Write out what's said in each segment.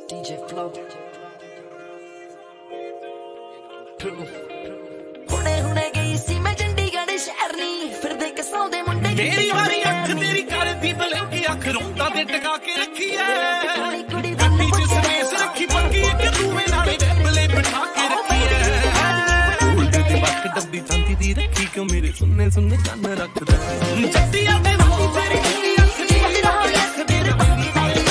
DJ Flow ਹੁਣੇ ਗਈ ਸੀ ਮੈਂ ਚੰਡੀਗੜ੍ਹ ਸ਼ਹਿਰ ਨੀ ਫਿਰਦੇ ਕਿਸੋਂ ਦੇ ਮੁੰਡੇ ਮੇਰੀ ਵਾਰੀ ਅੱਖ ਤੇਰੀ ਕਰਦੀ ਬਲੈਂਕੀ ਅੱਖ ਰੋਂਦਾ ਤੇ ਟਕਾ ਕੇ ਰੱਖੀ ਐ ਕੁੜੀ ਚ ਸਪੇਸ ਰੱਖੀ ਪੱਕੀ ਇੱਕ ਦੂਵੇਂ ਨਾਲੇ ਡੱਬਲੇ ਬਿਠਾ ਕੇ ਰੱਖੀ ਐ ਉਲਟੇ ਤੇ ਬੱਕ ਡੱਬੀ ਜਾਂਦੀ ਦੀ ਰੱਖੀ ਕਿਉਂ ਮੇਰੇ ਸੁਣਨੇ ਸੁਣਨੇ ਕੰਨ ਰੱਖਦਾ ਜੱਟੀਆਂ ਦੇ ਵਾਂਗੂ ਤੇਰੀ ਅੱਖ ਦੀ ਅੱਖ ਤੇਰੇ ਬੰਦੀ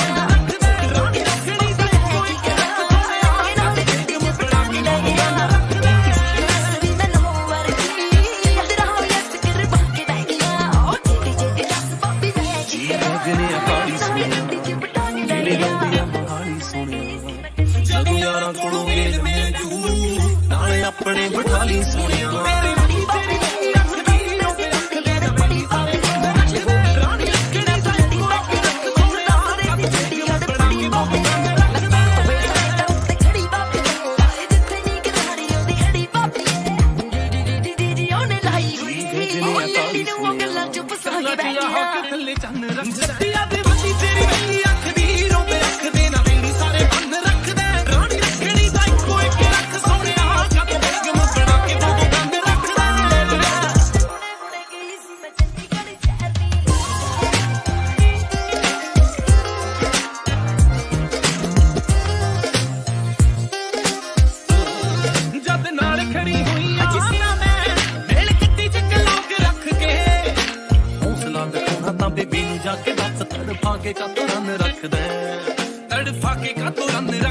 ਜਦੋਂ ਯਾਰਾਂ ਕੋਲੋਂ ਵੇਲ ਮੈਂ ਜੂ ਨਾਲੇ ਆਪਣੇ ਬਿਠਾਲੀ ਸੋਹਣਿਆ ਤੜਫਾ ਕੇ ਕਾਤੋਂ ਰੰਨ ਰੱਖਦਾ ਤੜਫਾ ਕੇ ਕਾਤੋਂ ਰੰਨ